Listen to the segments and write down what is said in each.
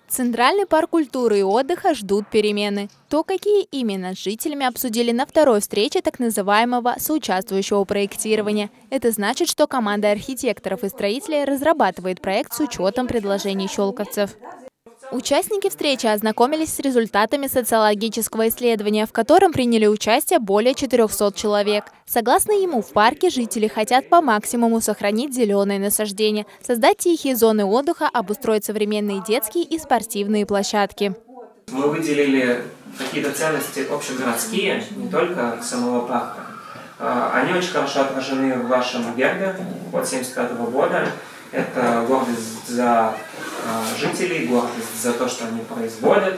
Центральный парк культуры и отдыха ждут перемены. То, какие именно, с жителями обсудили на второй встрече так называемого соучаствующего проектирования. Это значит, что команда архитекторов и строителей разрабатывает проект с учетом предложений щелковцев. Участники встречи ознакомились с результатами социологического исследования, в котором приняли участие более 400 человек. Согласно ему, в парке жители хотят по максимуму сохранить зеленые насаждения, создать тихие зоны отдыха, обустроить современные детские и спортивные площадки. Мы выделили какие-то ценности общегородские, не только самого парка. Они очень хорошо отражены в вашем гербе от 1975 года. Это гордость за жителей, гордость за то, что они производят.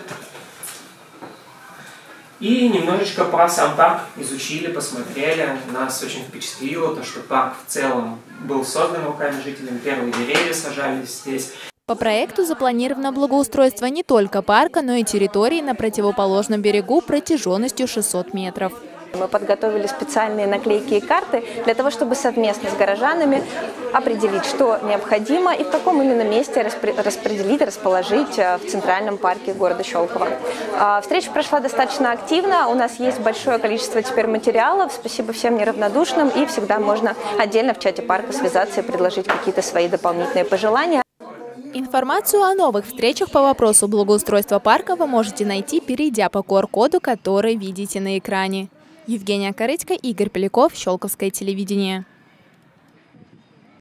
И немножечко про сам парк изучили, посмотрели. Нас очень впечатлило то, что парк в целом был создан руками жителей. Первые деревья сажались здесь. По проекту запланировано благоустройство не только парка, но и территории на противоположном берегу протяженностью 600 метров. Мы подготовили специальные наклейки и карты для того, чтобы совместно с горожанами определить, что необходимо и в каком именно месте распределить, расположить в Центральном парке города Щелково. Встреча прошла достаточно активно, у нас есть большое количество теперь материалов, спасибо всем неравнодушным, и всегда можно отдельно в чате парка связаться и предложить какие-то свои дополнительные пожелания. Информацию о новых встречах по вопросу благоустройства парка вы можете найти, перейдя по QR-коду, который видите на экране. Евгения Корыцка, Игорь Поляков, Щелковское телевидение.